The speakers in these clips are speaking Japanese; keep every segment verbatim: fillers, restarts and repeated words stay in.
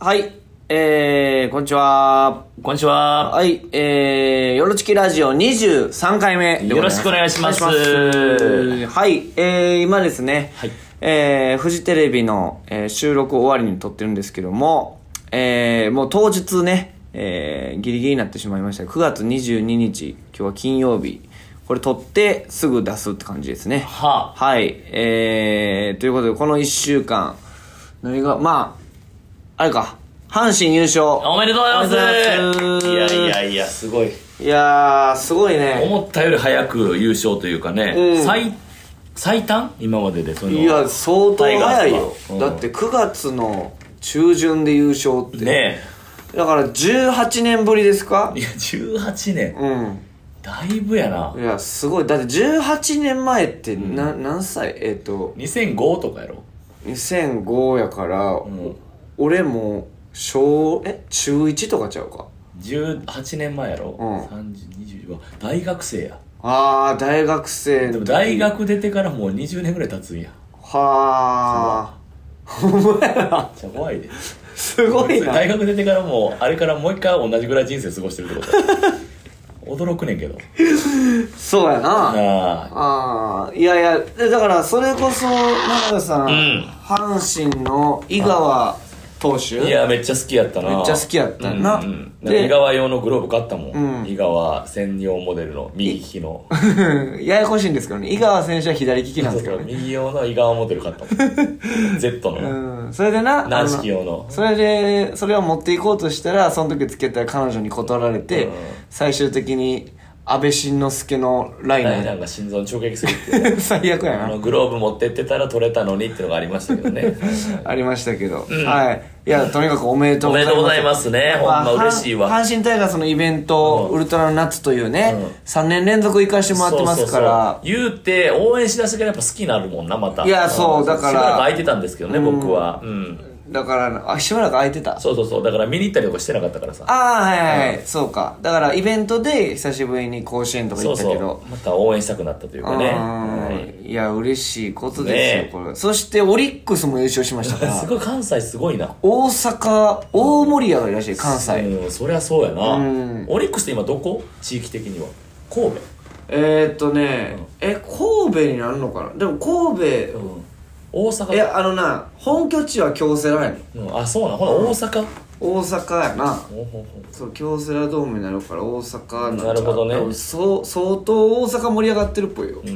はい、えー、こんにちは。 こんにちは。 はい、えー、よろちきラジオにじゅうさんかいめでございます。 よろしくお願いします。 お願いします。はい、えー、今ですね、 はい、 えー、フジテレビの、えー、収録終わりに撮ってるんですけども、えー、もう当日ね、えー、ギリギリになってしまいました。くがつにじゅうににち、今日は金曜日。これ撮ってすぐ出すって感じですね。 はあ、はい、えー、ということでこのいっしゅうかん、何が、まあ、あれか、阪神優勝。 おめでとうございます。 おめでとうございます。 いやいやいや、すごい。 いやー、すごいね。 思ったより早く優勝というかね、うん、最、最短今まででその。 いや、相当早いよ。うん、だってくがつの中旬で優勝って。ねえ。だからじゅうはちねんぶりですか？ いや、じゅうはちねん。 うん。 だいぶやな。 いや、すごい。だってじゅうはちねんまえってな、うん、何歳？えっと。 にせんごとかやろ？ にせんごやから、うん、俺も、小、え中いちとかちゃうか？ じゅうはちねんまえやろ？うん。さんじゅう、にじゅう、大学生や。 あー、大学生。 でも大学出てからもうにじゅうねんぐらい経つんや。 はー。ほんまやな。 めっちゃ怖いで。 すごいな。 大学出てからもう、あれからもう一回同じぐらい人生過ごしてるってこと驚くねんけど。 そうやな。ああ。いやいや、だからそれこそ、長田さん、うん、阪神の井川投手、 いや、めっちゃ好きやったな。 めっちゃ好きやったな。うんうん、で井川用のグローブ買ったもん。うん、井川専用モデルの右利きの。 ややこしいんですけどね。井川選手は左利きなんですけどね。 そうそう、右用の井川モデル買ったもん。Z の。 うん。それでな、 軟式用の。 それで、それを持っていこうとしたら、その時付き合った彼女に断られて、うん、最終的に、安倍晋之助のライナー。 ライナーが心臓に直撃するっていう、ね。 最悪やな。 あの、グローブ持ってってたら取れたのにっていうのがありましたけどね。 ありましたけど。うん、はい。いや、とにかくおめでとうございます。 おめでとうございますね。ほんま嬉しいわ。 阪神タイガースのイベント、うん、ウルトラの夏というね、うん、さんねん連続行かしてもらってますから。 そうそうそう、言うて、応援しだすからやっぱ好きになるもんな、また。 いや、そう、だから。しばらく空いてたんですけどね、僕は。うん。 だから、あ、しばらく空いてた。 そうそうそう。だから見に行ったりとかしてなかったからさ。 ああ、はいはいはい、うん。そうか。だから、イベントで久しぶりに甲子園とか行ったけど。そうそう、 また応援したくなったというかね。はい、いや、嬉しいことですよ、ね、これ。そして、オリックスも優勝しましたから。 すごい、関西すごいな。 大阪、大盛り上がりらしい、関西。 うん、そりゃそうやな。うん、オリックスって今どこ？地域的には。神戸？ えーっとね、うん、え、神戸になるのかな？でも神戸、うん、大阪、いや、あのな、本拠地は京セラやねん、 うん、あ、そうな、ほら、大阪、 大阪やな。ほうほうほう、そう、京セラドームになるから大阪なんちゃう。 なるほどね。 そう、相当大阪盛り上がってるっぽいよ。うん、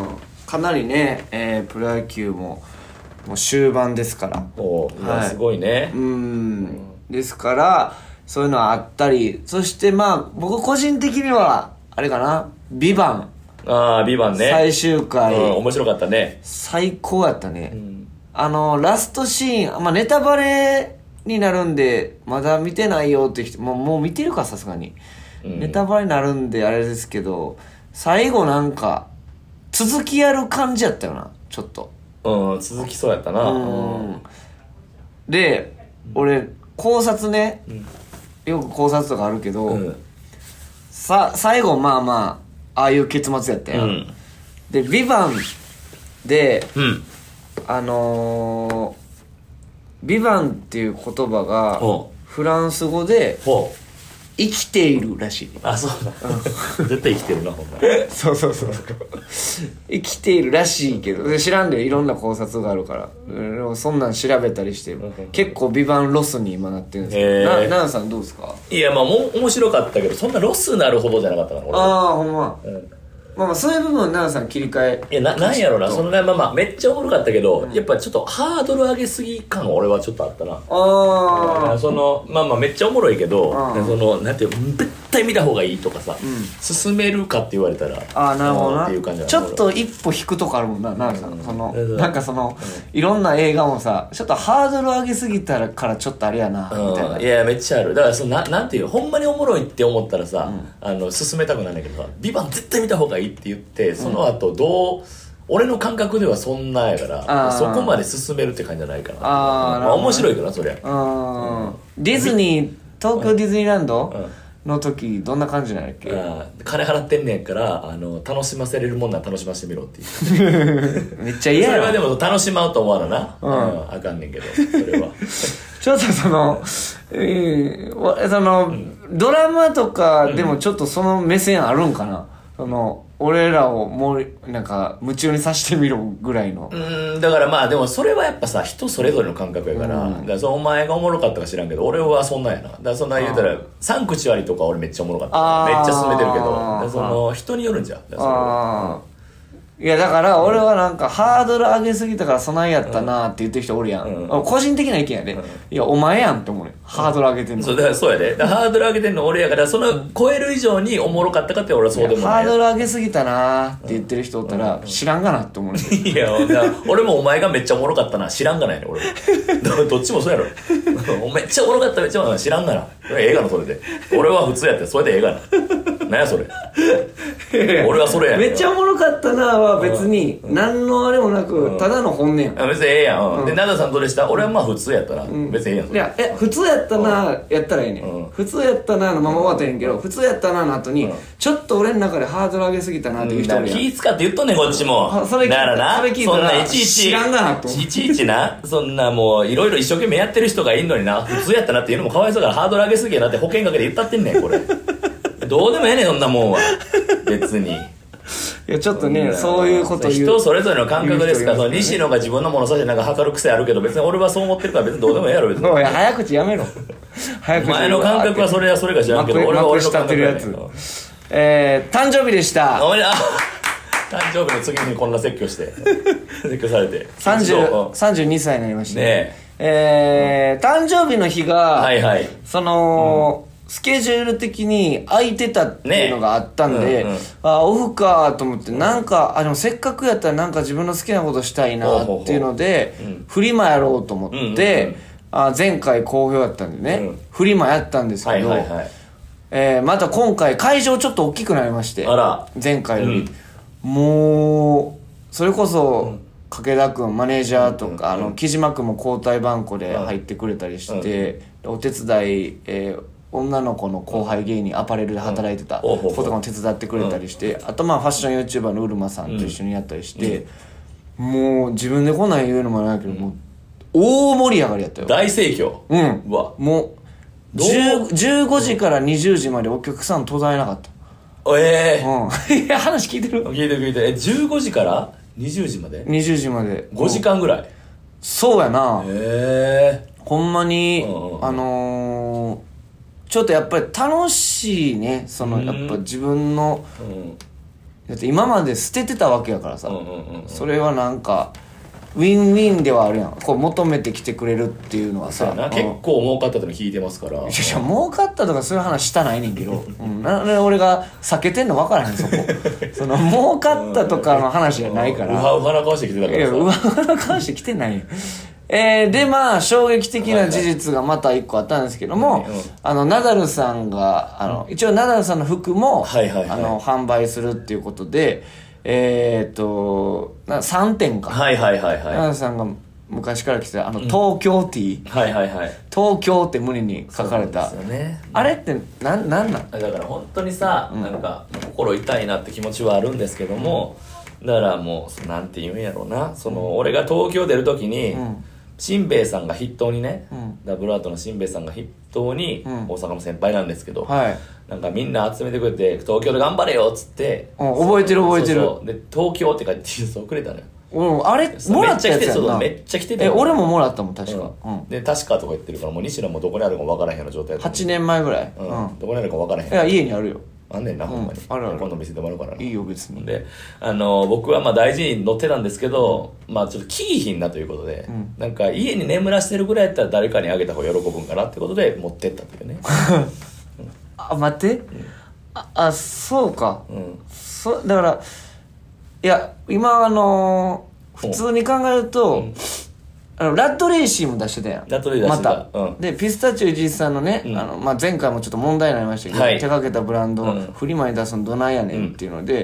かなりね、えー、プロ野球ももう終盤ですから。 おー、はい、すごいね。 うん、うん、ですからそういうのはあったり、そしてまあ僕個人的にはあれかな、ビバン。 ああ、ビバンね。 最終回、うん、 面白かったね。 最高やったね。うん、あのラストシーン、まあネタバレになるんでまだ見てないよって人もう、もう見てるかさすがに、うん、ネタバレになるんであれですけど、最後なんか続きやる感じやったよな、ちょっと。 うん、続きそうやったな。うん、 で、俺考察ね、うん、よく考察とかあるけど、うん、さ最後まあまあああいう結末やったよ、うん、でビバンで、うん、あのー、ビバンっていう言葉がフランス語で生きているらしい。 あ、そうだ、うん、絶対生きてるな、ほんまそうそうそう生きているらしいけど知らんで、いろんな考察があるから、うん、そんなん調べたりして、うん、結構ビバンロスに今なってるんですけど、な奈良さんどうですか？ いや、まあも面白かったけど、そんなロスなるほどじゃなかったな、俺。 ああ、ほんま、うん、まあまあそういう部分奈良さん切り替え、 いや、な、なんやろな、そのね、まあまあめっちゃおもろかったけど、うん、やっぱちょっとハードル上げすぎ感は俺はちょっとあったな。ああ、そのまあまあめっちゃおもろいけど、そのなんていう、絶対見た方がいいとかさ、うん、進めるかって言われたら、 ああ、なるほどな、 っていう感じ。 ちょっと一歩引くとこあるもんな、奈良さん、そのなんかその、うん、いろんな映画もさ、ちょっとハードル上げすぎたらからちょっとあれやな、みたいな。 いや、めっちゃある。だからその な, なんていうほんまにおもろいって思ったらさ、うん、あの進めたくないんだけどさ、ビバン絶対見た方がいいって言って、その後どう、うん、俺の感覚ではそんなやから、そこまで進めるって感じじゃないかな。あ、まあ面白いからそりゃ。あ、 うん、ディズニー、東京ディズニーランドの時どんな感じなんやっけ？ あ金払ってんねんからあの楽しませれるもんなら楽しませてみろっていうめっちゃ嫌やそれはでも楽しまうと思わなな、 うんうん、あかんねんけどそれはちょっとその、えー、その、うん、ドラマとかでもちょっとその目線あるんかな、うん、その俺らをもうなんか夢中にさせてみろぐらいの。 うんだからまあでもそれはやっぱさ人それぞれの感覚やから、うん、だからそのお前がおもろかったか知らんけど俺はそんなんやな。だからそんな言うたらサンクチュアリとか俺めっちゃおもろかっためっちゃ進めてるけどだからその人によるんじゃん。だからそれは、うんいやだから俺はなんかハードル上げすぎたからそないやったなって言ってる人おるやん、うん、個人的な意見やで、うん、いやお前やんって思うねハードル上げてんの、 そうだからそうやでだハードル上げてんの俺やからその超える以上におもろかったかって俺はそうでもないハードル上げすぎたなって言ってる人おったら知らんがなって思うねいや俺もお前がめっちゃおもろかったな知らんがないね俺もどっちもそうやろめっちゃおもろかっためっちゃおもろかった知らんがなええがなそれで俺は普通やってそれでええがな何やそれ俺はそれやめっちゃおもろかったなは別に何のあれもなくただの本音やん別にええやん、うん、で灘さんどうでした？俺はまあ普通やったら、うん、別にええやんいやえ普通やったなやったらええねん、うん、普通やったなのまま終わったらええんけど普通やったなの後に、うん、ちょっと俺の中でハードル上げすぎたなっていう人もやん、 気使って言っとんねんこっちもそれだからなそれ聞いたらそんないちいち知らんがなといちいちなそんなもういろいろ一生懸命やってる人がいんのにな普通やったなっていうのもかわいそうからハードル上げすぎやなって保険かけて言ったってんねんこれどうでもええねんそんなもんは別にいやちょっとね、うん、そういうこと言う人それぞれの感覚ですから、ね、その西野が自分の物差しなんか測る癖あるけど別に俺はそう思ってるから別にどうでもええやろ別におい早口やめろ早口お前の感覚はそれはそれか知らんけど俺は俺の感覚やねんえー、誕生日でしたおめでとう誕生日の次にこんな説教して説教されてさんじゅう、さんじゅうにさいになりましたねえー、うん、誕生日の日が、はいはい、その、うんスケジュール的に空いてたっていうのがあったんで、ねうんうん、あオフかと思ってなんかあでもせっかくやったらなんか自分の好きなことしたいなっていうので、うん、フリマやろうと思って、うんうんうん、あ前回好評やったんでね、うん、フリマやったんですけど、はいはいはいえー、また今回会場ちょっと大きくなりましてあら前回より、うん、もうそれこそ武田君マネージャーとか、うんうんうん、あの木島君も交代番号で入ってくれたりして、うん、お手伝い、えー女の子の後輩芸人アパレルで働いてた子とかも手伝ってくれたりして、うん、あとまあファッション YouTuber のうるまさんと一緒にやったりして、うん、もう自分でこんなん言うのもないけど、うん、もう大盛り上がりやったよ大盛況うんうわもうじゅうごじからにじゅうじまでお客さん途絶えなかったええー、うん、いや話聞いてる聞いてる聞いてるえじゅうごじからにじゅうじまでにじゅうじまでごじかんぐらいそうやなへえほんまに、うんうん、あのーちょっとやっぱり楽しいねそのやっぱ自分の、うん、だって今まで捨ててたわけやからさ、うんうんうんうん、それはなんかウィンウィンではあるやんこう求めてきてくれるっていうのはさ結構儲かったと聞いてますからいやいや儲かったとかそういう話したないねんけど、うん、なんで俺が避けてんの分からへんそこその儲かったとかの話じゃないからうわうわな顔してきてたからさいやうわうわな顔してきてないよえー、でまあ衝撃的な事実がまた一個あったんですけども、はいはいうん、あのナダルさんがあの、うん、一応ナダルさんの服も、はいはいはい、あの販売するっていうことでえー、っとさんてんかはいはいはいはいナダルさんが昔から来てたあの東京 T、 うん、はいはいはい東京って無理に書かれた、 そうですよね、 あれってなんなんなんだから本当にさ、うん、なんか心痛いなって気持ちはあるんですけども、うん、だからもうなんて言うんやろうなその、うん、俺が東京出る時に、うんしんべヱさんが筆頭にね、うん、ダブルアートのしんべヱさんが筆頭に、うん、大阪の先輩なんですけど、はい、なんかみんな集めてくれて東京で頑張れよっつって、 うん、覚えてる覚えてるそうそうで東京って書いて T シャツをくれたのよ、 うん、あれもらったやつやんなめっちゃ来てたえ俺ももらったもん確か、 うんうん、で確かとか言ってるからもう西野もどこにあるか分からへんような状態だはちねんまえぐらい、 うんうん、どこにあるか分からへんいや家にあるよあんねんな、うん、ほんまにあるある今度見せてもらうからいいよ別にであの僕はまあ大事に乗ってたんですけど、うん、まあちょっとキー品なということで、うん、なんか家に眠らしてるぐらいやったら誰かにあげた方が喜ぶんかなってことで持ってったっていうね、 うん、あ待って、うん、あ, あそうか、うん、そだからいや今あのー、普通に考えると、うんあのラッドレーシーも出してたやんラッドレーシー出してた、 また、うん、でピスタチオイジさんのね、うんあのまあ、前回もちょっと問題になりましたけど、はい、手掛けたブランドをフリマに出すのどないやねんっていうので、うん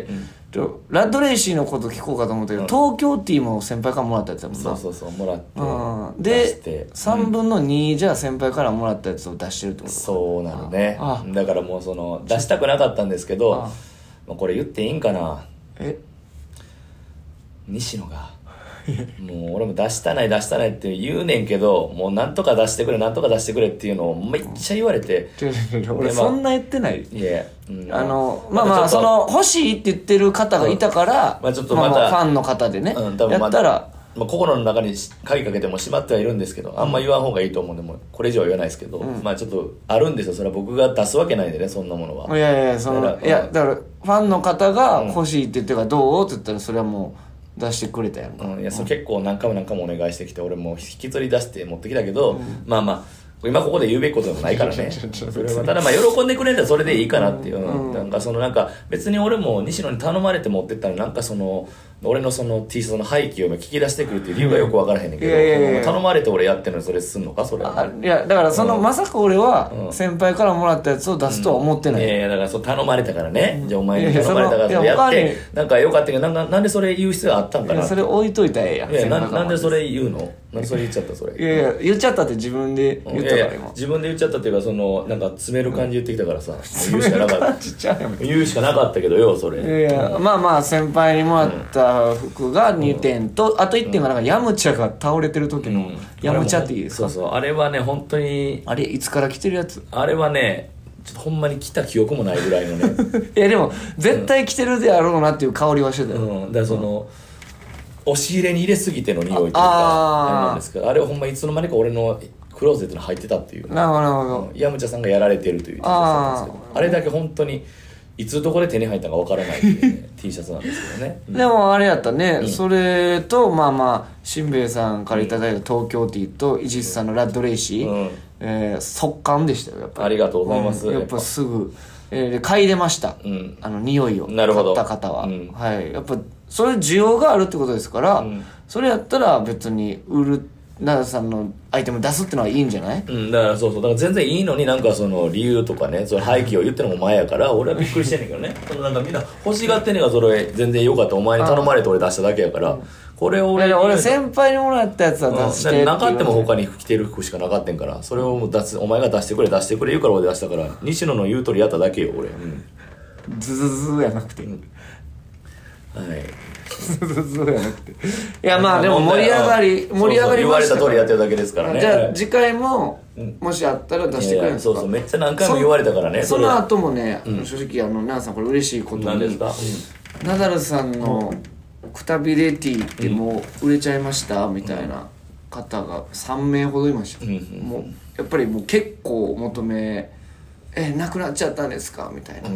ラッドレイシーのこと聞こうかと思ったけど、うん、東京ティーも先輩からもらったやつだもんな。 そうそうそうもらって、 うん、でさんぶんのにじゃあ先輩からもらったやつを出してるってことか。 そうなるね。だからもうその出したくなかったんですけど、まあ、これ言っていいんかな。え西野がもう俺も出したない出したないって言うねんけど、もうなんとか出してくれなんとか出してくれっていうのをめっちゃ言われて、 俺そんな言ってない。 いや、 うん、あのまあまあその欲しいって言ってる方がいたから、うん、まあちょっとまたファンの方でね、うん、多分ま、やったら、 まあ、心の中に鍵かけてもしまってはいるんですけど、あんま言わん方がいいと思うんで、もうこれ以上は言わないですけど、うん、まあちょっとあるんですよ。それは僕が出すわけないんでね、そんなものは。 いやいやそのだから、いやだからファンの方が欲しいって言ってからどうって言ったらそれはもう出してくれたやんか、 うん、いやそれ結構何回も何回もお願いしてきて、俺も引きずり出して持ってきたけど、うん、まあまあ今ここで言うべきことでもないからねそれはただまあ喜んでくれたらそれでいいかなっていう、うん、なんかそのなんか別に俺も西野に頼まれて持ってったらなんかその俺のその T シャツの廃棄を聞き出してくるっていう理由がよく分からへんねんけど、いやいやいや頼まれて俺やってるのにそれすんのかそれは。 いやだからその、うん、まさか俺は先輩からもらったやつを出すとは思ってない、 うん、いやいやだからそう頼まれたからね、うん、じゃあお前に頼まれたからそれやってなんかよかったけどなんかなんでそれ言う必要あったんかな。いやそれ置いといたらええやん。 いや な, なんでそれ言うの。なんでそれ言っちゃったそれ。 いやいや言っちゃったって自分で言ったから今。いやいや自分で言っちゃったっていうかそのなんか詰める感じ言ってきたからさ、うん、言うしかなかった言うしかなかったけどよそれ。 いやいやまあまあ先輩にもらった服がにてんと、うん、あといってんがなんかヤムチャが倒れてる時の、うん、ヤムチャっていいですか。 そうそうあれはね本当にあれいつから着てるやつ。 あれはねちょっとほんまに着た記憶もないぐらいのねいやでも絶対着てるであろうなっていう香りはしてたよ、 うん、だからその、うん、押し入れに入れすぎての匂いというかあなんですけど、あれはほんまいつの間にか俺のクローゼットに入ってたっていう。 なるほどなるほど。 ヤムチャさんがやられてるという T シャツなんですけど、あれだけ本当にいつどこで手に入ったかわからないっていう、ね、T シャツなんですけどね、うん、 でもあれやったね、うん、それとまあまあしんべヱさんからいただいた東京ティーと伊地知さんのラッドレイシー、うんえー、速乾でしたよやっぱり。 ありがとうございます、 うん、やっぱすぐ、えー、嗅いでました、うん、あの匂いを買った方は、うん、はいやっぱそれ需要があるってことですから、うん、それやったら別に売る奈良さんのアイテム出すってのはいいんじゃない？ うん、だからそうそうだから全然いいのになんかその理由とかねそれ廃棄を言ってるのも前やから俺はびっくりしてんねんけどねそのなんかみんな欲しがってんねんがそれ全然よかったお前に頼まれて俺出しただけやから、うん、これを俺俺先輩にもらったやつは出してって、うん、 なかっても他に着てる服しかなかったんからそれを出すお前が出してくれ出してくれ言うから俺出したから西野の言う通りやっただけよ俺、うん、 ズズズやなくて、うん、 はいそうやなくていやまあでも盛り上がり盛り上がりましたから言われた通りやってるだけですからね。 じゃあ次回ももしあったら出してくれるんですか。 そうそうめっちゃ何回も言われたからね。 その後もね、うん、正直あの奈良さんこれ嬉しいことに何ですか、 うん、ナダルさんのくたびレティってもう売れちゃいました、うん、みたいな方がさんめいほどいました、うん、もうやっぱりもう結構求めえなくなっちゃったんですかみたいな、うん、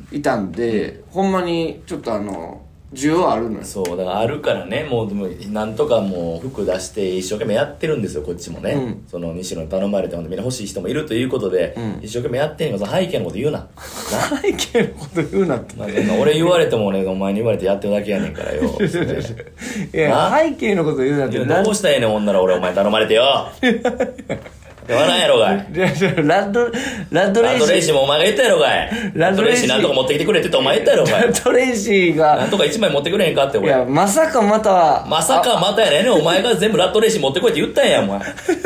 いたんで、うん、ほんまにちょっとあの需要あるのよ。 そうだからあるからねもうでもなんとかもう服出して一生懸命やってるんですよこっちもね、うん、その西野に頼まれてみんな欲しい人もいるということで、うん、一生懸命やってんのが背景のこと言うな背景のこと言うなって、 まあ、俺言われてもねお前に言われてやってるだけやねんからよいや背景のこと言うなってどうしたらええねんほんなら俺お前頼まれてよ言わないやろがい。 ラッド、ラッドレイシー。 ラッドレイシーもお前が言ったやろがい。ラッドレイシーなんとか持ってきてくれって言ってお前言ったやろがい。 ラッドレイシーが。 なんとか一枚持ってくれへんかって俺。 いや、まさかまた。 まさかまたやねん。お前が全部ラッドレイシー持ってこいって言ったんや、お前。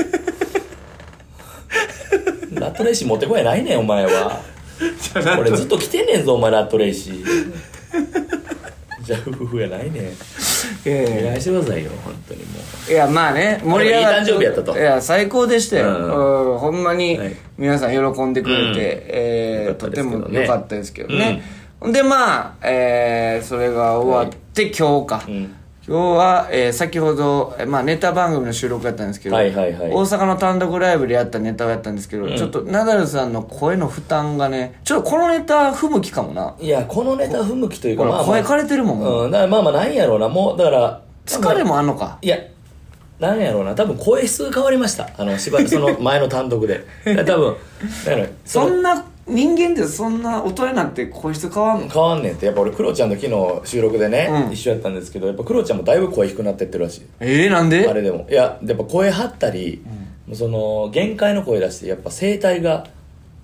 ラッドレイシー持ってこいやないねん、お前は。俺ずっと来てんねんぞ、お前ラッドレイシー。じゃあ夫婦やないねん。お願いしてくださいよ本当にもう。 いやまあね盛り上がっていい誕生日やったと。 いや最高でしたよ、うん、ほんまに皆さん喜んでくれて、うんえー、とても良かったですけどね、うん、でまあ、えー、それが終わって、はい、今日か、うん今日は、えー、先ほど、まあ、ネタ番組の収録やったんですけど、はいはいはい、大阪の単独ライブでやったネタをやったんですけど、うん、ちょっとナダルさんの声の負担がねちょっとこのネタ不向きかもな。 いやこのネタ不向きというか、 まあまあ、声枯れてるもん、 うん、だからまあまあなんやろうなもうだから疲れもあんのか。 いやなんやろうな多分声質が変わりましたあのしばその前の単独で多分だからそんな人間ってそんな大人になって声質変わんの？ 変わんねんってやっぱ俺クロちゃんと昨日収録でね、うん、一緒やったんですけどやっぱクロちゃんもだいぶ声低くなってってるらしい。 えー、なんで？ あれでもいややっぱ声張ったり、うん、その限界の声出してやっぱ声帯が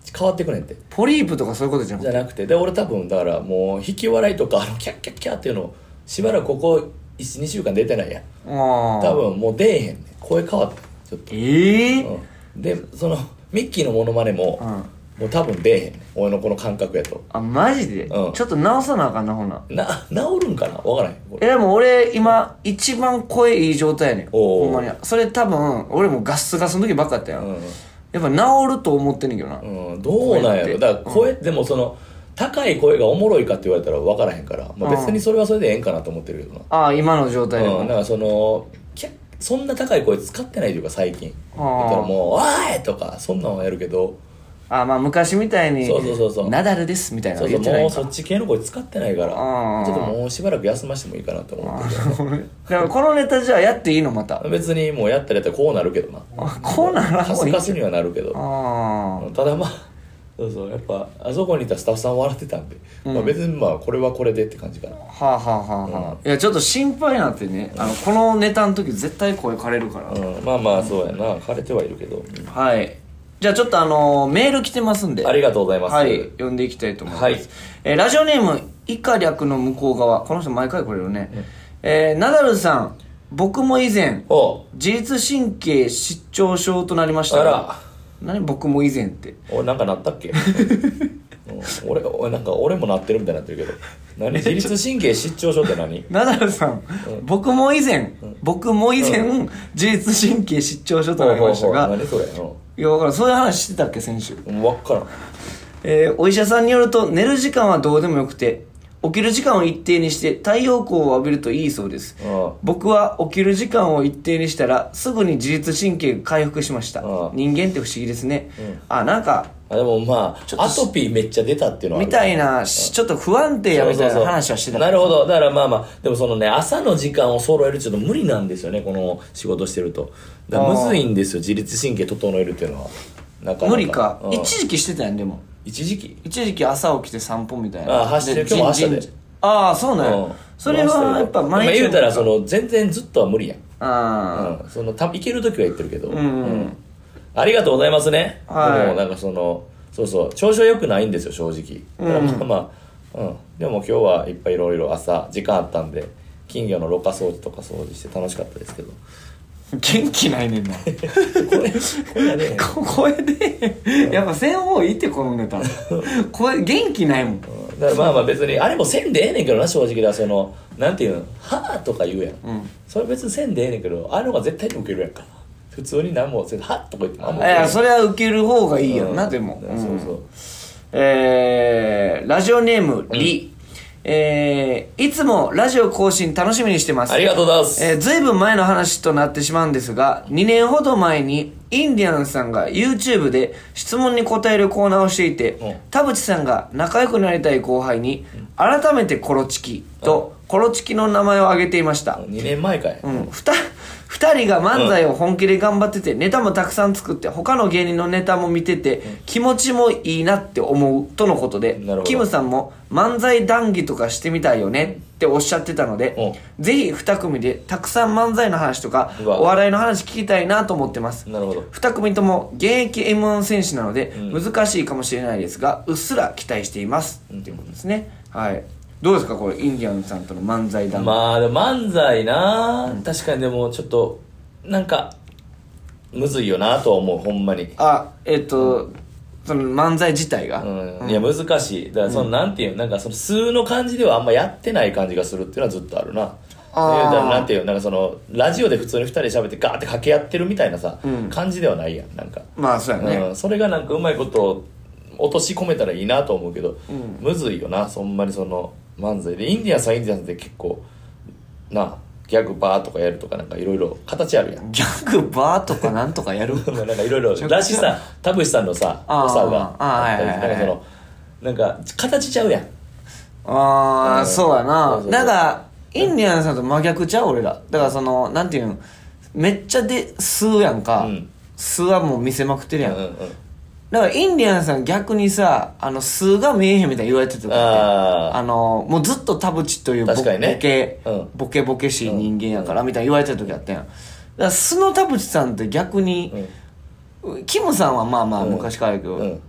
変わってくねんって。 ポリープとかそういうことじゃなくてじゃなくて、で俺多分だからもう引き笑いとかあのキャッキャッキャッっていうのをしばらくここいち、にしゅうかん出てないやん。 あ多分もう出えへんねん。声変わったちょっと。 ええーうん、でそのミッキーのモノマネも、 うんもう多分出えへんねん俺のこの感覚やと。 あマジで、 うんちょっと直さなあかんなほな。 な治るんかな分からへんこれ。 えでも俺今一番声いい状態やねんおーほんまに。それ多分俺もガッスガスの時ばっかやったやん、 うんやっぱ治ると思ってんねんけどな、 うん、どうなんやろ。だから声、でもその高い声がおもろいかって言われたら分からへんから、まあ、別にそれはそれでええんかなと思ってるけどな。 ああ今の状態でも、 うん、だからそのキャそんな高い声使ってないというか最近だあーからもう「おい!」とかそんなんはやるけど、 ああまあ昔みたいにそうそうそうそうナダルですみたいなそうそうの言ってないかもうそっち系の声使ってないからあーちょっともうしばらく休ませてもいいかなと思ってるけどでもこのネタじゃあやっていいのまた別にもうやったらやったらこうなるけどな。 あこうならカスカスにはなるけどあただまあそうそうやっぱあそこにいたスタッフさん笑ってたんで、まあ、別にまあこれはこれでって感じかな。 あはあはあはあはあ、いやちょっと心配になってね、あのこのネタの時絶対声枯れるから、 うん、まあまあそうやな枯れてはいるけど、うんはいじゃあちょっとあのーメール来てますんでありがとうございます。 はい読んでいきたいと思います、 はいえーラジオネーム以下略の向こう側、この人毎回来れるね、えーナダルさん僕も以前お自律神経失調症となりましたあら何僕も以前って俺なんかなったっけうん俺俺なんか俺もなってるみたいになってるけど何自律神経失調症って何ナダルさん、僕も以前、僕も以前、自律神経失調症となりましたが、 何それ、 いや分からんそういう話してたっけ先週、 うん、分からん。 えーお医者さんによると寝る時間はどうでもよくて起きる時間を一定にして太陽光を浴びるといいそうです。 うん僕は起きる時間を一定にしたらすぐに自律神経が回復しました。 うん人間って不思議ですね、 うんあなんかあでもまちょっとあアトピーめっちゃ出たっていうのはあるみたいなしちょっと不安定やみたいな話はしてた。 なるほど。だからまあまあでもそのね朝の時間を揃えるちょっと無理なんですよねこの仕事してると。だからむずいんですよ自律神経整えるっていうのは。なかなか無理か、 うん一時期してたやんでも一時期一時期朝起きて散歩みたいな。 あ走ってるで今日も走ったでじんじんああそうなんや、 うんそれはやっぱ毎日まあ言うたらその全然ずっとは無理やん。 あうん、そのたいける時は言ってるけど、 んうんありがとうございますね。 はいでもなんかそのそうそう調子は良くないんですよ正直。だからまあまあ、うん、でも今日はいっぱいいろいろ朝時間あったんで金魚のろ過掃除とか掃除して楽しかったですけど。 元気ないねんなこれこれはねこ声でやっぱせん方がいいってこのネタ声元気ないもん。 だからまあまあ別にあれもせんでええねんけどな正直だそのなんていうの「はあ」とか言うやん、 うんそれ別にせんでええねんけどあれの方が絶対にウケるやんか普通に何もせんはっとか言ってもあんまいやそれは受ける方がいいやんな、 うんでも、 そうそううんえー、ラジオネームリ、えー、いつもラジオ更新楽しみにしてます。 ありがとうございます。 えー、ずいぶん前の話となってしまうんですが、にねんほど前にインディアンスさんが YouTube で質問に答えるコーナーをしていて、 うん田淵さんが仲良くなりたい後輩に改めてコロチキとコロチキの名前を挙げていました。 にねんまえかい、 うん、ふた二人が漫才を本気で頑張ってて、ネタもたくさん作って他の芸人のネタも見てて、気持ちもいいなって思うとのことで、 なるほどキムさんも漫才談義とかしてみたいよねっておっしゃってたので、ぜひ二組でたくさん漫才の話とかうわお笑いの話聞きたいなと思ってます。 なるほど。 二組とも現役 エムワン 選手なので、 うん難しいかもしれないですがうっすら期待しています、 うんっていうことですね。はいどうですかこれインディアンスさんとの漫才談義。 まあでも漫才な、確かにでもちょっとなんかむずいよなとは思うほんまに。 あえっ、と、その漫才自体が、 うん、いや難しいだからその、なんていうなんかその数の感じではあんまやってない感じがするっていうのはずっとあるな。 あーでだからなんていうなんかそのラジオで普通にふたりで喋ってガーって掛け合ってるみたいなさ、 うん感じではないやんなんか、 まあそうやね、 うん、それがなんかうまいこと落とし込めたらいいなと思うけど、 うんむずいよなそんまにその漫才でインディアンスはインディアンスで結構なギャグバーとかやるとかなんかいろいろ形あるやんギャグバーとかなんとかやるまあなんかいろいろらしさ田淵さんのさあー良さがあーあったりはいはいはいなんかそのなんか形ちゃうやんああ、 うんそうやな。 そうそうそうなんかインディアンスさんと真逆ちゃう俺ら。だからそのなんていうんめっちゃで吸うやんか、 うん吸うはもう見せまくってるやん、 うんうんだからインディアンスさん逆にさあの吸うが見えへんみたいに言われてた時ってあーあのもうずっと田淵というボ,、 確かにねボケ、 うんボケボケしい人間やからみたいに言われてた時あったやん。だから素の田淵さんって逆に、キムさんはまあまあうん昔からやけど、 うん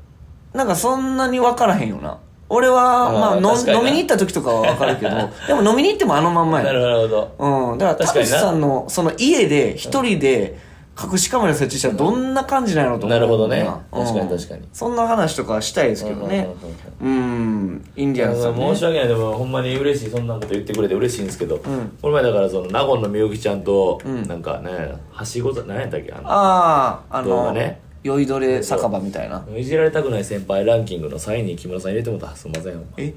なんかそんなに分からへんよな。俺は、まあの、飲みに行った時とかは分かるけど、でも飲みに行ってもあのまんまや。 なるほど。 うん。だから、田口さんの、その家で一人で隠しカメラ設置したらどんな感じなのと思う。 なるほどね。確かに確かに。 そんな話とかしたいですけどね。うん。インディアンスさんね。 申し訳ない。でもほんまに嬉しい。そんなこと言ってくれて嬉しいんですけど、この前だからその、納言のみゆきちゃんと、なんかね、はしござ、何やったっけあああ、あの、 動画ね。 酔いどれ酒場みたいな。 いじられたくない先輩ランキングのさんいに木村さん入れてもらった。すみません。 え、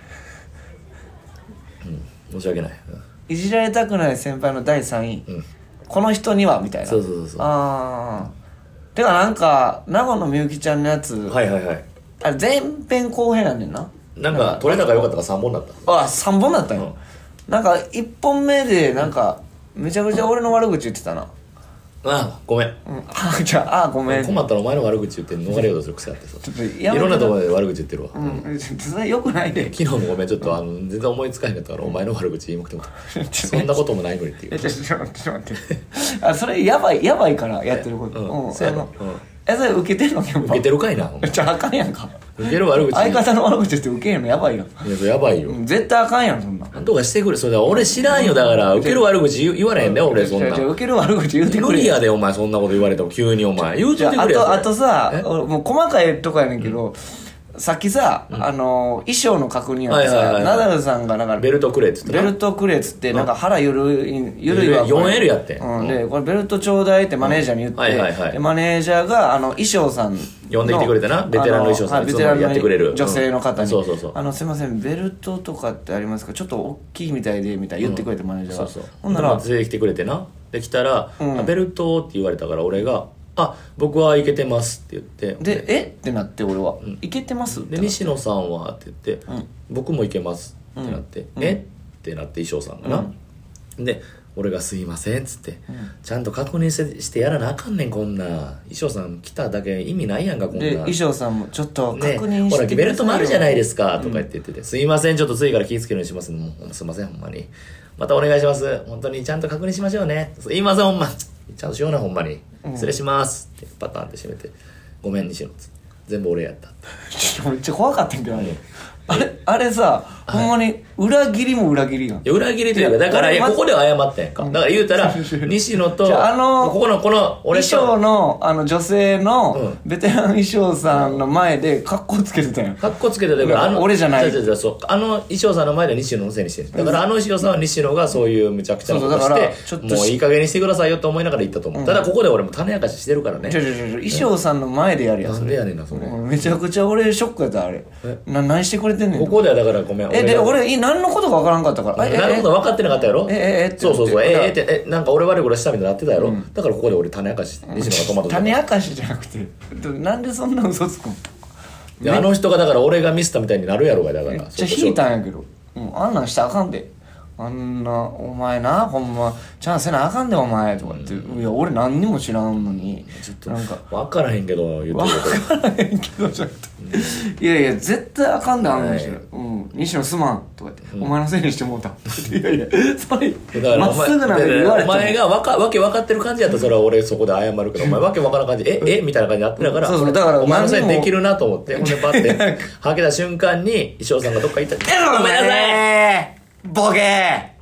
うん、申し訳ない、 うん、いじられたくない先輩のだいさんい、うん、この人にはみたいな。 そうそうそうそう。 ああ。てかなんか納言のみゆきちゃんのやつ、 はいはいはい、 あれ前編後編なんねんな。 なんか撮れ高良かったからさんぼんだった。 あ、さんぼんだったよ、うん、なんかいっぽんめでなんかめちゃくちゃ俺の悪口言ってたな。 ああごめん、うん、 あじゃああごめん。 困ったらお前の悪口言って逃れようとする癖あってさ、ちょっといろんなところで悪口言ってるわ。 うん、それよくないで。 昨日もごめん、ちょっとあの全然思いつかへんかったからお前の悪口言いまくってもそんなこともないのにっていう。 ちょっと待ってちょっと待ってあ、それやばいやばいからやってること。うん、うん、そうやろ。え、それ受けてんの？受けてるかいな。 じゃああかんやんか。 受ける悪口。 相方の悪口って受けへんのやばいよ。 いや、それやばいよ。 絶対あかんやん、そんな。 なんとかしてくれ。それだ、俺知らんよ。だから、受ける悪口言われへんね、俺、そんな。 受ける悪口言うてくれ。 無理やで、お前、そんなこと言われても、急にお前。言うといてくれよ。 あと、あとさ、もう細かいとこやねんけど、さっきさ、あの、衣装の確認やってさ、ナダルさんがなんか、 ベルトくれっつって。 ベルトくれっつって、なんか腹ゆるい、ゆるいわ。 よんエル やって。 うん。で、これベルトちょうだいってマネージャーに言って、で、マネージャーが、あの、衣装さん、 呼んできてくれたな、ベテランの衣装さん、 ベテランのやってくれる女性の方に、 そうそうそう、 あの、すいません、ベルトとかってありますか、ちょっと大きいみたいでみたいな言ってくれて、マネージャーが。 そうそう。 ほんなら連れてきてくれてな、できたら、ベルトって言われたから俺が、あ、僕はいけてますって言って、 で、えってなって、俺は、いけてますってで、西野さんはって言って、僕もいけますってなって、えってなって衣装さんがな、で俺がすいませんっつって、うん、ちゃんと確認してしてやらなあかんねん、こんな衣装さん来ただけ意味ないやんか、こんな。で衣装さんもちょっと確認してくださいよ、ね、ほらベルトもあるじゃないですかとか言って言ってて、うん、すいません、ちょっと次から気ぃつけるようにします、もうすいません、ほんまにまたお願いします、本当にちゃんと確認しましょうね、すいません、ほんまちゃんとしような、ほんまに、うん、失礼しますってパターンって閉めて、ごめん西野っつって、全部俺やっためっちゃ怖かったんけどね、あれ、あれさ、ほんまに裏切りも裏切りやん。いや、 裏切りというか、だから、いや、ここでは謝ってんか。だから言うたら、西野と、 あの、 ここの、この、 俺と、衣装の、あの、女性の、ベテラン衣装さんの前で、カッコつけてたやん。 カッコつけてたから、あの、 俺じゃない。 そう、あの衣装さんの前で西野のせいにしてる。だから、あの衣装さんは西野がそういうむちゃくちゃなことして、もういい加減にしてくださいよと思いながら言ったと思う。ただ、ここで俺も種明かししてるからね。 ちょちょちょ、衣装さんの前でやるやん。 なんでやねんな、それ。 めちゃくちゃ俺、ショックやった、あれ。な、何してくれてんねん。 ここではだから、ごめん。 え、で、俺、何のことか分からんかったから。 何のこと分かってなかったやろ。 え、え、え、 そうそうそう、え、え、って、え、なんか俺悪いことしたみたいになってたやろ。だからここで俺種明かし、西野がトマト。 種明かしじゃなくて、なんでそんな嘘つくん？ あの人がだから俺がミスったみたいになるやろが、だから。めっちゃ引いたんやけど。うん、あんなんしたらあかんで。あんな、お前な、ほんま、ちゃんせなあかんで、お前、とかって。いや、俺何にも知らんのに。 ちょっと、なんか。分からへんけど、言ってること。分からへんけど、じゃなくて。いやいや、絶対あかんで、あの人。うん。西野すまん、とかって。お前のせいにしてもうた。いやいや、それ、まっすぐなのに言われて。 お前がわか、わけ分かってる感じやったら、それは俺そこで謝るけど、お前わけ分からん感じ、え、えみたいな感じになってたから、 そうそう、だから、 お前のせいにできるなと思って、ほんでパッて、はけた瞬間に、衣装さんがどっか行ったら、 ごめんなさいボケー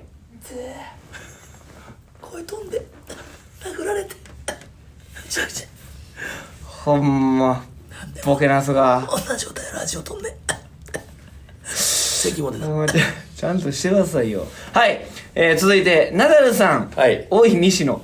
声飛んで殴られてめちゃくちゃほんまボケなすがこんな状態でラジオ飛んで咳も出たちゃんとしてくださいよ。はい、えー、続いてナダルさん、 はい、 おい西野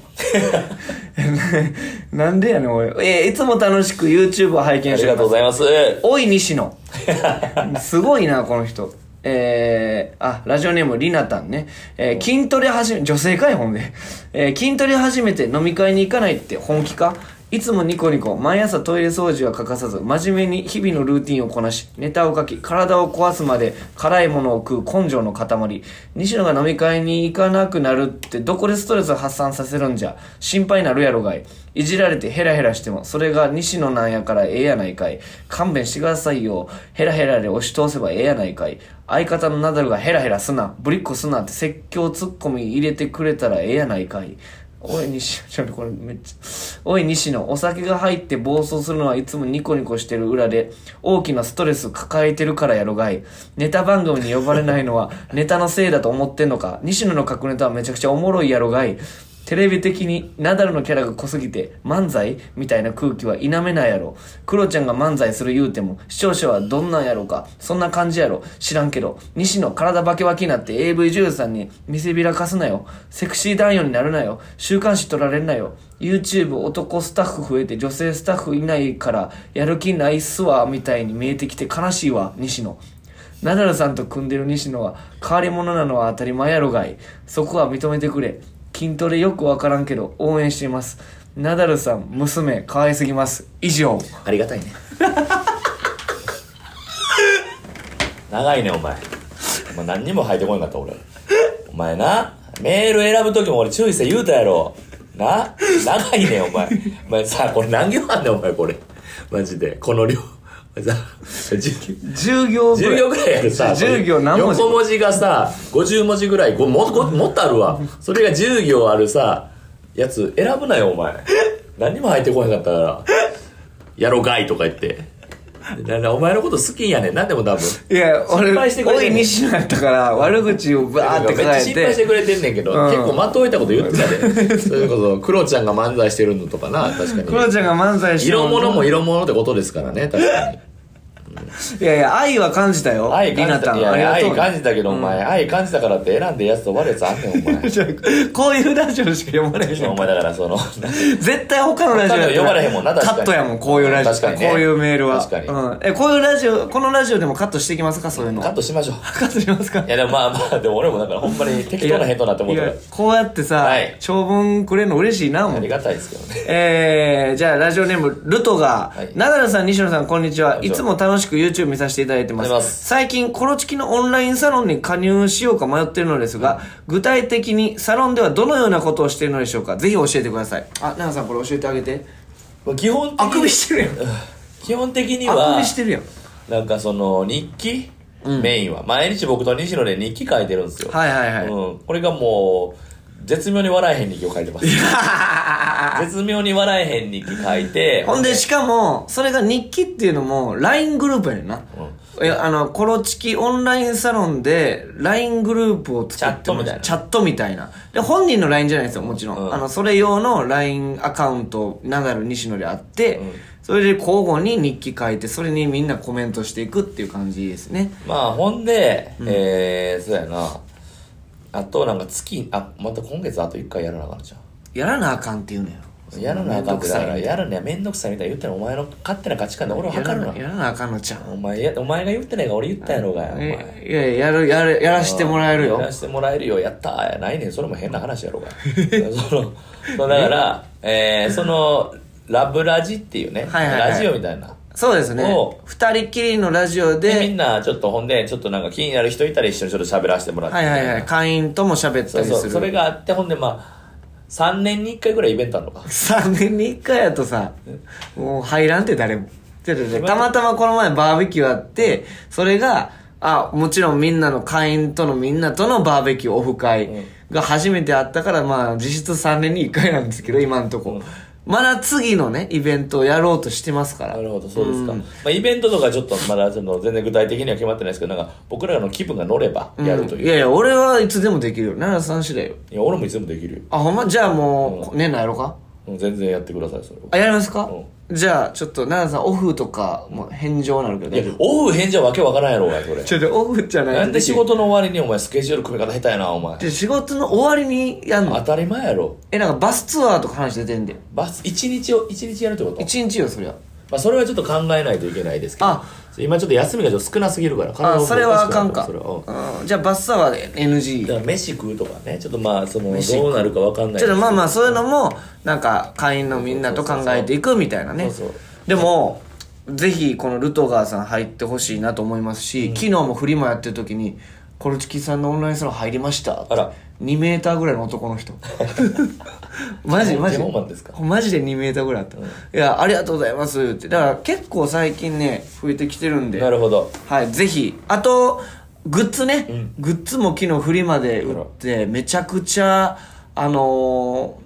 なんでやねん俺、えー、いつも楽しく YouTube を拝見してます。 ありがとうございます。 おい西野すごいなこの人。えー、あ、ラジオネームリナタンね。えー、筋トレ始め、女性かいほんで。えー、筋トレ始めて飲み会に行かないって本気か？いつもニコニコ、毎朝トイレ掃除は欠かさず、真面目に日々のルーティンをこなし、ネタを書き、体を壊すまで辛いものを食う根性の塊。西野が飲み会に行かなくなるってどこでストレスを発散させるんじゃ。心配なるやろがい。いじられてヘラヘラしても、それが西野なんやからええやないかい。勘弁してくださいよ。ヘラヘラで押し通せばええやないかい。相方のナダルがヘラヘラすな、ぶりっこすなって説教ツッコミ入れてくれたらええやないかい。 おい西野、ちょっとこれめっちゃ、おい西野、お酒が入って暴走するのはいつもニコニコしてる裏で大きなストレス抱えてるからやろがい。ネタ番組に呼ばれないのはネタのせいだと思ってんのか。西野の書くネタはめちゃくちゃおもろいやろがい。テレビ的にナダルのキャラが濃すぎて漫才みたいな空気は否めないやろ。クロちゃんが漫才する言うても視聴者はどんなんやろか。そんな感じやろ。知らんけど。西野体バキバキになって エーブイ 女優さんに見せびらかすなよ。セクシー男優になるなよ。週刊誌取られんなよ。YouTube 男スタッフ増えて女性スタッフいないからやる気ないっすわみたいに見えてきて悲しいわ西野。ナダルさんと組んでる西野は変わり者なのは当たり前やろがい。そこは認めてくれ。筋トレよくわからんけど応援しています。ナダルさん娘可愛すぎます。以上。 ありがたいね長いねお前。お前何にも入ってこなかった俺。お前なメール選ぶ時も俺注意して言うたやろな。長いねお前。お前さこれ何行あんねんお前これマジでこの量じゅう行ぐらいじゅう行ぐらいやるさじゅう行何文字横文字がさごじゅう文字ぐらいご も, も, もっとあるわ。それがじゅう行あるさやつ選ぶなよお前。何にも入ってこなかったからやろがいとか言ってお前のこと好きやねん。なんでも多分いや俺心配してくれてんねん。 おい西野やったから悪口をバーって書いてめっちゃ心配してくれてんねんけど、うん、結構まとえたこと言ってたでそれこそクロちゃんが漫才してるのとかな。確かにクロちゃんが漫才してる色物も色物ってことですからね。確かにいやいや愛は感じたよ。 愛感じた。いやいや愛感じたけど、 うん、 お前愛感じたからって選んでやつと悪いやつあんねんお前こういうラジオしか読まれへん。 お前だからその絶対他のラジオやったら読まれへんもんな。確かにカットやもんこういうラジオ。確かに、ね、こういうメールは確かに、 うん、えこういうラジオこのラジオでもカットしていきますか。そういうのカットしましょう。 カットしますか。 いやでもまあまあでも俺もだからほんまに適当な返答になって思ったらこうやってさ、はい、長文くれるの嬉しいなもん。 ありがたいですけどね。 えー、じゃあラジオネームルトが、はい、ナダルさん西野さんこんにちは。いつも楽しく YouTube 見させていただいてます。最近コロチキのオンラインサロンに加入しようか迷っているのですが、具体的にサロンではどのようなことをしているのでしょうか。ぜひ教えてください。あ、ナダルさんこれ教えてあげて。 基本的にあくびしてるやん基本的にはあくびしてるやん。 なんかその日記、うん、メインは毎日僕と西野で日記書いてるんですよ。 はいはいはい、 うん、これがもう絶妙に笑えへん日記を書いてます絶妙に笑えへん日記書いてほんでしかもそれが日記っていうのも ライン グループやねんな、うん、いやあのコロチキオンラインサロンで ライン グループを作ってもチャットみたいなで本人の ライン じゃないですよもちろん、うん、あのそれ用の ライン アカウントナダル西野であって、うん、それで交互に日記書いてそれにみんなコメントしていくっていう感じですね。 まあほんで、うん、えー、そうやなあとなんか月あまた今月あといっかいやらなあかんじゃん。 やらなあかんって言うのよ。 やらなあかんってだからやるにはめんどくさいみたいな言ってんのお前の勝手な価値観で俺は測るの。 やらなあかんのちゃん。 お前やお前が言ってないから俺言ったやろうがよ。お前いやいややるやるやらしてもらえるよ。 やらしてもらえるよやったーやないねんそれも変な話やろうがそのそうだからえー、そのラブラジっていうね、はいはいはい、ラジオみたいなそうですね二人きりのラジオ で, でみんなちょっとほんでちょっとなんか気になる人いたら一緒にちょっと喋らせてもらって、 はいはいはい会員とも喋ったりする。 そうそうそれがあってほんでまあさんねんにいっかいぐらいイベントあるのかさんねんにいっかいやとさもう入らんって誰もたまたまこの前バーベキューあってそれがあもちろんみんなの会員とのみんなとのバーベキューオフ会が初めてあったからまあ実質さんねんにいっかいなんですけど今んとこ、うんまだ次のねイベントをやろうとしてますから。 なるほどそうですか、うんまあ、イベントとかちょっとまだその全然具体的には決まってないですけどなんか僕らの気分が乗ればやるという、うん、 いやいや俺はいつでもできるよ奈良さん次第よ。 いや俺もいつでもできるよ。 あほんまじゃあもう、うん、年内やろうか。 全然やってくださいそれあやりますか、うん、じゃあちょっと奈良さんオフとかもう返上なるけど、 いやオフ返上わけわからんやろうがそれちょっとオフじゃないなんで仕事の終わりにお前スケジュール組み方下手やなお前。 で仕事の終わりにやんの当たり前やろ。 えなんかバスツアーとか話出てんでバス一日を一日やるってこと。 一日よそりゃ。 まあそれはちょっと考えないといけないですけどあ今ちょっと休みがちょっと少なすぎるからあそれはあかんか。それは、うん、じゃあバスツアーは エヌジーだから飯食うとかねちょっとまあそのどうなるかわかんないちょっとまあまあそういうのもなんか会員のみんなと考えていくみたいなね。そうそうでもぜひこのルトガーさん入ってほしいなと思いますし、うん、昨日もフリマやってる時にコルチキさんのオンラインサロン入りましたってあらにメーターぐらいの男の人マジマジマジでにメーターぐらいあった、うん、いやありがとうございますってだから結構最近ね増えてきてるんでなるほどはいぜひあとグッズね、うん、グッズも昨日フリマで売ってめちゃくちゃあのー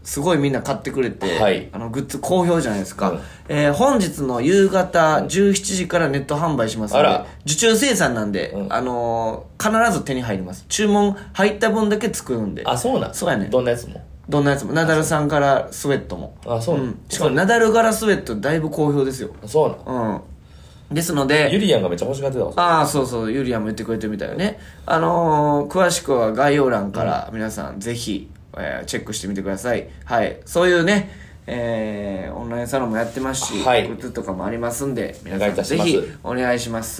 すごいみんな買ってくれて、 はい、 あのグッズ好評じゃないですか、 うん、 えー、本日の夕方じゅうしちじからネット販売しますので、受注生産なんで、うん、あのー、必ず手に入ります。注文入った分だけ作るんで。 あ、そうなん？ そうやね。 どんなやつもどんなやつもナダルさんからスウェットも。 あ、そうなん、うん、 しかもナダル柄スウェットだいぶ好評ですよ。 そうなん、 うん、ですので、 ユリアンがめっちゃ欲しがってたわ。 ああ、そうそう、ユリアンも言ってくれてるみたいよね。あのー、詳しくは概要欄から皆さんぜひ、えー、チェックしてみてください。はい。そういうね、えー、オンラインサロンもやってますし、 はい、 グッズとかもありますんで、皆さんぜひお願いします。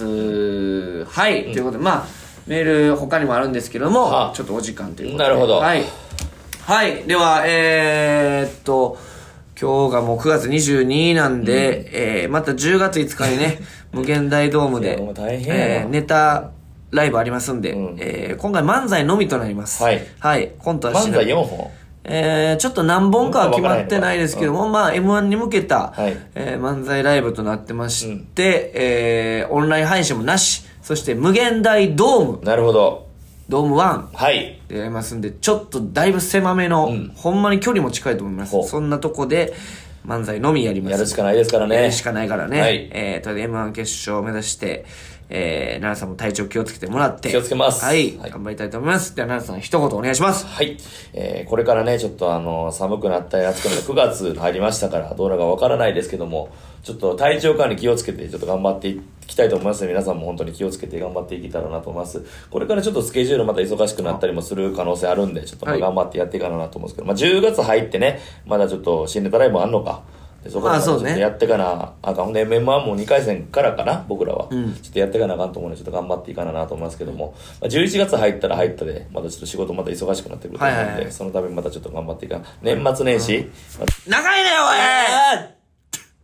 はい、うん、ということで、まあ、メール他にもあるんですけども、はあ、ちょっとお時間ということで。 なるほど。 はい。はい。では、えー、っと、今日がもうくがつにじゅうににちなんで、うん、えー、またじゅうがついつかにね、無限大ドームで、えー、ネタライブありますんで、うん、えー、今回漫才のみとなります。 はい。 はい。コントはしない。漫才よんほんえー、ちょっと何本かは決まってないですけども、うん、まあ エムワン に向けた、はい、えー、漫才ライブとなってまして、うん、えー、オンライン配信もなし、そして無限大ドーム。 なるほど。 ドームワン。 はい。 でやりますんで、ちょっとだいぶ狭めの、うん、ほんまに距離も近いと思います。そんなとこで、漫才のみやります。 やるしかないですからね。 やるしかないからね。 はい。 えー、とりあえず エムワン 決勝を目指して、えー、奈良さんも体調気をつけてもらって。 気をつけます。 はい。はい、頑張りたいと思います。では奈良さん一言お願いします。 はい。えー、これからね、ちょっとあの、寒くなったり暑くなったくがつ入りましたから、どうなるかわからないですけども、ちょっと体調管理気をつけて、ちょっと頑張っていきたいと思いますので、皆さんも本当に気をつけて頑張っていけたらなと思います。これからちょっとスケジュールまた忙しくなったりもする可能性あるんで、ちょっとまあ頑張ってやっていかななと思うんですけど、はい、まあじゅうがつ入ってね、まだちょっと新ネタライブあんのか。でそこでちょっとやってかなあかん。ほんで エムワン もにかい戦からかな、僕らは、うん、ちょっとやってかなあかんと思うので、ちょっと頑張っていかななと思いますけども、まあ、じゅういちがつ入ったら入ったでまたちょっと仕事また忙しくなってくると思うんで、はいはいはい、そのためにまたちょっと頑張っていかな。年末年始、うんまあ、 長いね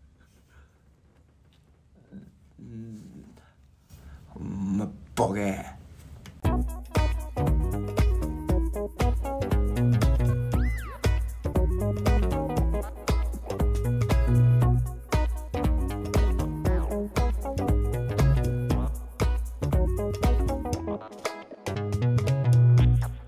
おい、うん、ほんまボケ